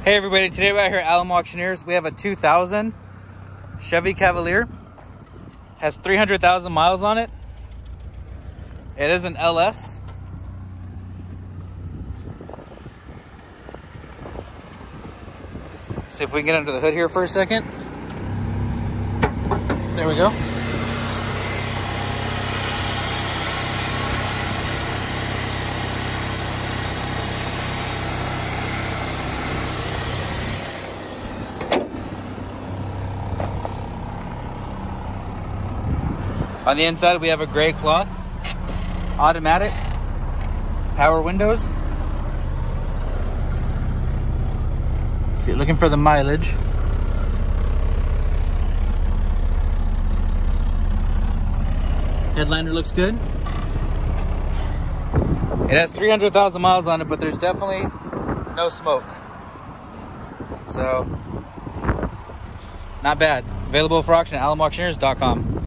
Hey everybody, today we're here at Alamo Auctioneers. We have a 2000 Chevy Cavalier. Has 300,000 miles on it. It is an LS. Let's see if we can get under the hood here for a second. There we go. On the inside, we have a gray cloth, automatic, power windows. See, looking for the mileage. Headliner looks good. It has 300,000 miles on it, but there's definitely no smoke. So, not bad. Available for auction at alamoauctioneers.com.